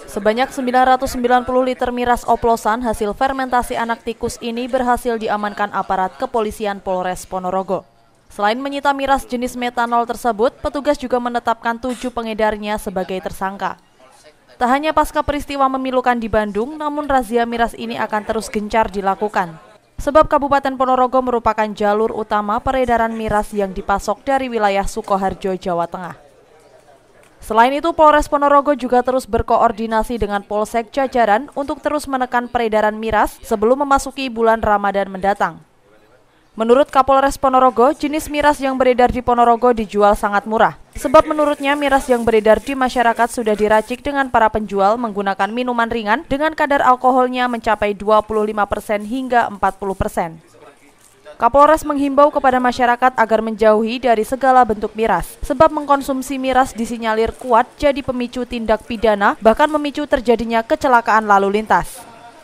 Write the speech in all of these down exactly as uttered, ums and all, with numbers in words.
Sebanyak sembilan ratus sembilan puluh liter miras oplosan hasil fermentasi anak tikus ini berhasil diamankan aparat kepolisian Polres Ponorogo. Selain menyita miras jenis metanol tersebut, petugas juga menetapkan tujuh pengedarnya sebagai tersangka. Tak hanya pasca peristiwa memilukan di Bandung, namun razia miras ini akan terus gencar dilakukan. Sebab Kabupaten Ponorogo merupakan jalur utama peredaran miras yang dipasok dari wilayah Sukoharjo, Jawa Tengah. Selain itu, Polres Ponorogo juga terus berkoordinasi dengan Polsek jajaran untuk terus menekan peredaran miras sebelum memasuki bulan Ramadan mendatang. Menurut Kapolres Ponorogo, jenis miras yang beredar di Ponorogo dijual sangat murah. Sebab menurutnya miras yang beredar di masyarakat sudah diracik dengan para penjual menggunakan minuman ringan dengan kadar alkoholnya mencapai dua puluh lima persen hingga empat puluh persen. Kapolres menghimbau kepada masyarakat agar menjauhi dari segala bentuk miras, sebab mengkonsumsi miras disinyalir kuat jadi pemicu tindak pidana, bahkan memicu terjadinya kecelakaan lalu lintas.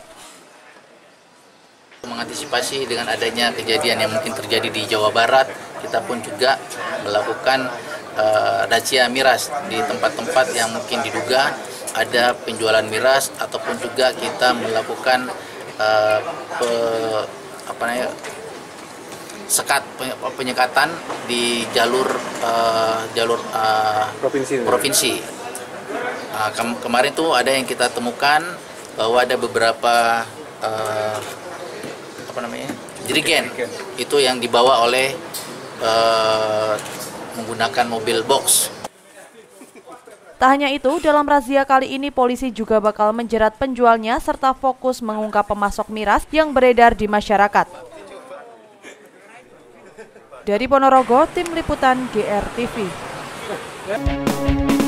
Mengantisipasi dengan adanya kejadian yang mungkin terjadi di Jawa Barat, kita pun juga melakukan uh, razia miras di tempat-tempat yang mungkin diduga ada penjualan miras, ataupun juga kita melakukan uh, pe, apa namanya, sekat penyekatan di jalur uh, jalur uh, provinsi. provinsi. Uh, ke kemarin tuh ada yang kita temukan bahwa ada beberapa uh, apa namanya jerigen itu yang dibawa oleh uh, menggunakan mobil box. Tak hanya itu, dalam razia kali ini polisi juga bakal menjerat penjualnya serta fokus mengungkap pemasok miras yang beredar di masyarakat. Dari Ponorogo, Tim Liputan G R T V.